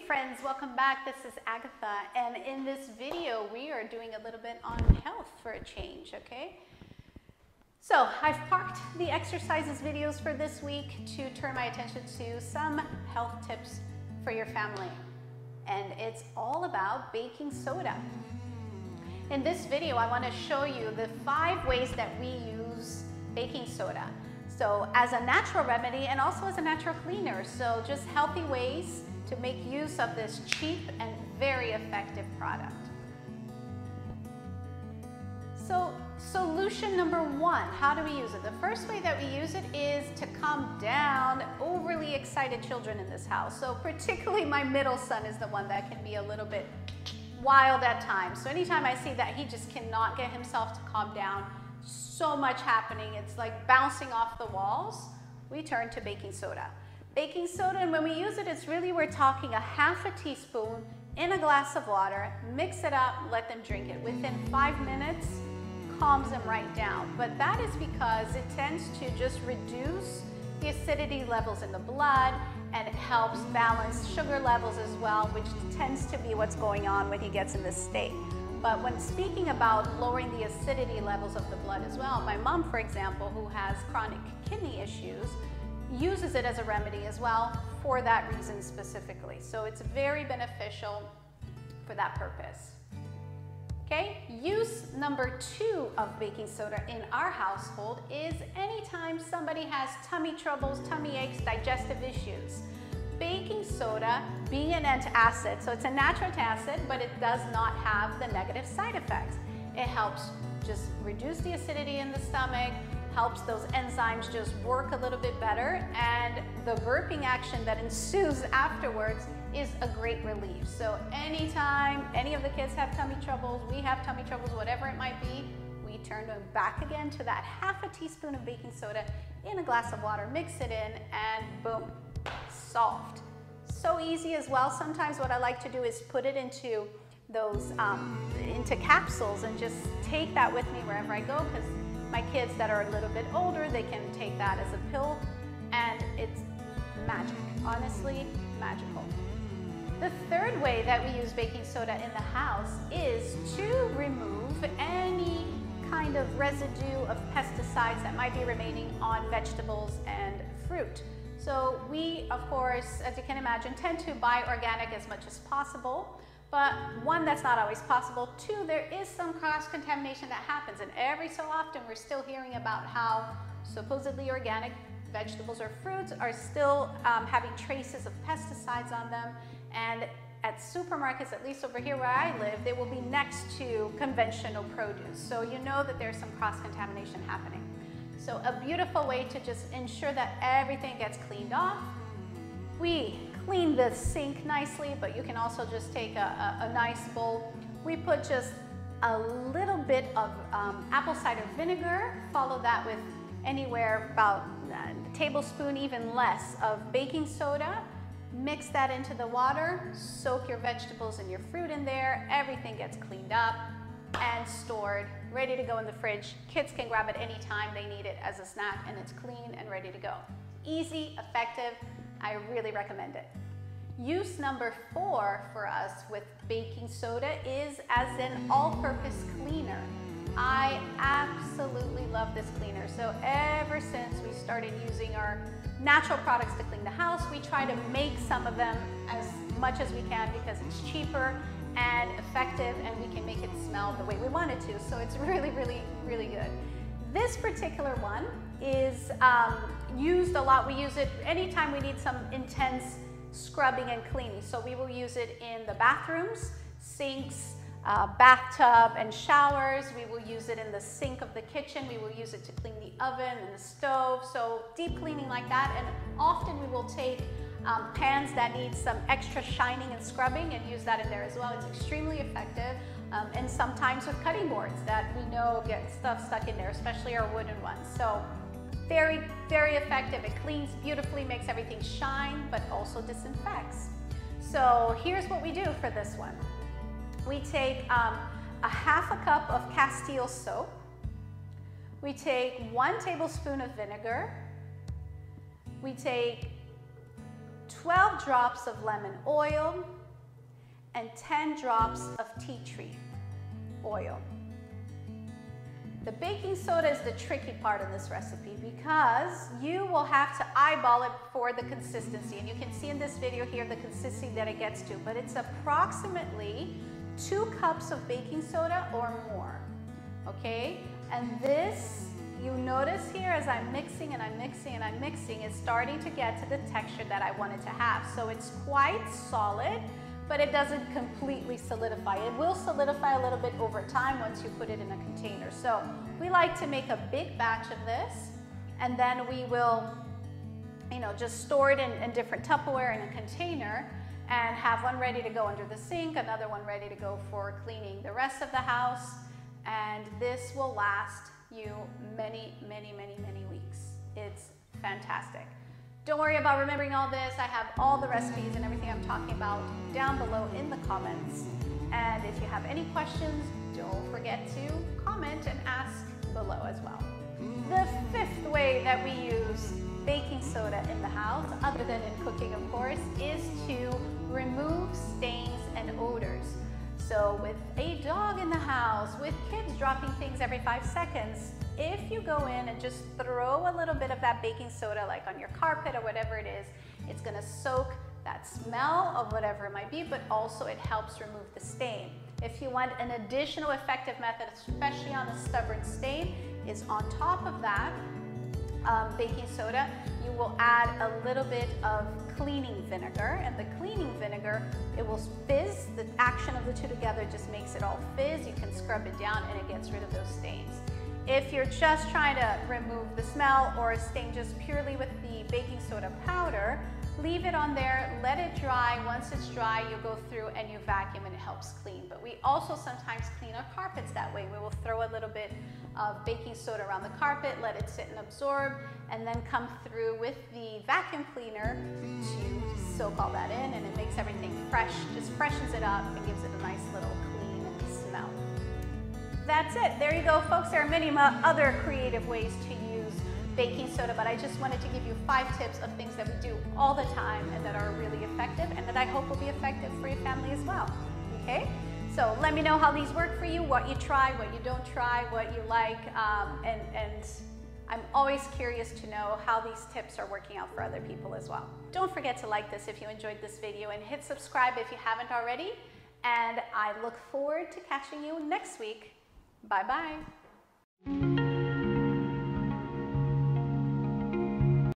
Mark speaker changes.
Speaker 1: friends, welcome back. This is Agatha, and in this video we are doing a little bit on health for a change, okay? So I've parked the exercises videos for this week to turn my attention to some health tips for your family, and it's all about baking soda. In this video I want to show you the 5 ways that we use baking soda. So as a natural remedy and also as a natural cleaner, so just healthy ways to make use of this cheap and very effective product. So solution number 1, how do we use it? The first way that we use it is to calm down overly excited children in this house. So particularly my middle son is the one that can be a little bit wild at times. So anytime I see that he just cannot get himself to calm down, so much happening, it's like bouncing off the walls, we turn to baking soda. Baking soda, and when we use it, it's really, we're talking a half a teaspoon in a glass of water, mix it up, let them drink it. Within 5 minutes, calms them right down. But that is because it tends to just reduce the acidity levels in the blood, and it helps balance sugar levels as well, which tends to be what's going on when he gets in this state. But when speaking about lowering the acidity levels of the blood as well, my mom, for example, who has chronic kidney issues, uses it as a remedy as well for that reason specifically. So it's very beneficial for that purpose. Okay, use number 2 of baking soda in our household is anytime somebody has tummy troubles, tummy aches, digestive issues. Baking soda, being an antacid, so it's a natural antacid, but it does not have the negative side effects. It helps just reduce the acidity in the stomach, helps those enzymes just work a little bit better, and the burping action that ensues afterwards is a great relief. So anytime any of the kids have tummy troubles, we have tummy troubles, whatever it might be, we turn them back again to that half a teaspoon of baking soda in a glass of water, mix it in, and boom, solved. So easy as well. Sometimes what I like to do is put it into those into capsules and just take that with me wherever I go, because my kids that are a little bit older, they can take that as a pill, and it's magic, honestly magical. The third way that we use baking soda in the house is to remove any kind of residue of pesticides that might be remaining on vegetables and fruit. So we, of course, as you can imagine, tend to buy organic as much as possible. But 1, that's not always possible. 2, there is some cross-contamination that happens, and every so often we're still hearing about how supposedly organic vegetables or fruits are still having traces of pesticides on them. And at supermarkets, at least over here where I live, they will be next to conventional produce. So you know that there's some cross-contamination happening. So a beautiful way to just ensure that everything gets cleaned off. We clean the sink nicely, but you can also just take a nice bowl. We put just a little bit of apple cider vinegar, follow that with anywhere about a tablespoon, even less, of baking soda. Mix that into the water, soak your vegetables and your fruit in there, everything gets cleaned up and stored, ready to go in the fridge. Kids can grab it anytime they need it as a snack, and it's clean and ready to go. Easy, effective, I really recommend it. Use number 4 for us with baking soda is as an all-purpose cleaner. I absolutely love this cleaner. So ever since we started using our natural products to clean the house, we try to make some of them as much as we can because it's cheaper and effective, and we can make it smell the way we want it to. So it's really, really, really good. This particular one is used a lot. We use it anytime we need some intense scrubbing and cleaning. So we will use it in the bathrooms, sinks, bathtub and showers. We will use it in the sink of the kitchen. We will use it to clean the oven and the stove. So deep cleaning like that. And often we will take pans that need some extra shining and scrubbing and use that in there as well. It's extremely effective. And sometimes with cutting boards that we know get stuff stuck in there, especially our wooden ones. So very, very effective. It cleans beautifully, makes everything shine, but also disinfects. So here's what we do for this one. We take a half a cup of Castile soap. We take 1 tablespoon of vinegar. We take 12 drops of lemon oil, and 10 drops of tea tree oil. The baking soda is the tricky part in this recipe because you will have to eyeball it for the consistency. And you can see in this video here the consistency that it gets to, but it's approximately 2 cups of baking soda or more, okay? And this, you notice here as I'm mixing and I'm mixing and I'm mixing, is starting to get to the texture that I want it to have. So it's quite solid, but it doesn't completely solidify. It will solidify a little bit over time once you put it in a container. So we like to make a big batch of this, and then we will, just store it in different Tupperware in a container, and have one ready to go under the sink, another one ready to go for cleaning the rest of the house, and this will last you many, many, many, many weeks. It's fantastic. Don't worry about remembering all this. I have all the recipes and everything I'm talking about down below in the comments. And if you have any questions, don't forget to comment and ask below as well. The 5th way that we use baking soda in the house, other than in cooking of course, is to remove stains and odors. So with a dog in the house, with kids dropping things every 5 seconds, if you go in and just throw a little bit of that baking soda like on your carpet or whatever it is, it's gonna soak that smell of whatever it might be, but also it helps remove the stain. If you want an additional effective method, especially on a stubborn stain, is on top of that baking soda, you will add a little bit of cleaning vinegar, and the cleaning vinegar, it will fizz. The action of the two together just makes it all fizz. You can scrub it down and it gets rid of those stains. If you're just trying to remove the smell or a stain just purely with the baking soda powder, leave it on there, let it dry. Once it's dry, you go through and you vacuum and it helps clean. But we also sometimes clean our carpets that way. We will throw a little bit of baking soda around the carpet, let it sit and absorb, and then come through with the vacuum cleaner to soak all that in, and it makes everything fresh, just freshens it up and gives it a nice little clean smell. That's it. There you go, folks. There are many other creative ways to use baking soda, but I just wanted to give you 5 tips of things that we do all the time and that are really effective, and that I hope will be effective for your family as well. Okay? So let me know how these work for you, what you try, what you don't try, what you like, and I'm always curious to know how these tips are working out for other people as well. Don't forget to like this if you enjoyed this video, and hit subscribe if you haven't already, and I look forward to catching you next week. Bye-bye.